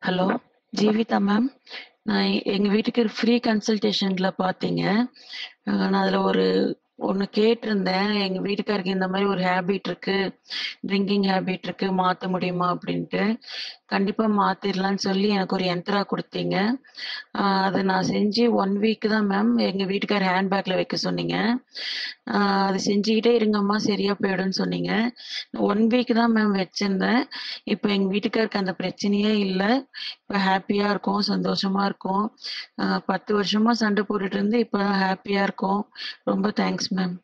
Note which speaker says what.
Speaker 1: Hello, Jeevitha ma'am. நான் எங்க வீட்டுக்கு ஃப்ரீ கன்சல்டேஷன்ல பார்த்தீங்க. நான் அதில ஒண்ணு கேட்டிருந்தேன். எங்க வீட்டுக்காருக்கு இந்த மாரி ஒரு ஹேபிட் இருக்கு. ட்ரிங்கிங் ஹேபிட் இருக்கு. மாத்த முடியுமா? அப்படின்ட்டு. கண்டிப்பா மாத்திரலான்னு சொல்லி எனக்கு ஒரு யந்த்ரா குடுத்தீங்க. அத நான் செஞ்சு 1 வீக் தான் மேம். எங்க வீட்டுக்காரர் ஹேண்ட் பேக்ல வைக்க சொன்னீங்க. அ அது செஞ்சுக்கிட்டே இருங்கம்மா சரியா போயிடும்னு சொன்னீங்க. 1 வீக் தான் மேம் வச்சிருந்தேன். இப்ப எங்க வீட்டுக்காருக்கு அந்த பிரச்சனையே இல்ல. இப்ப ஹேப்பியா இருக்கோம், சந்தோஷமா இருக்கோம். 10 வருஷமா சண்டை போட்டுட்டு இருந்து இப்ப ஹேப்பியா இருக்கோம். ரொம்ப தேங்க்ஸ் மேம்.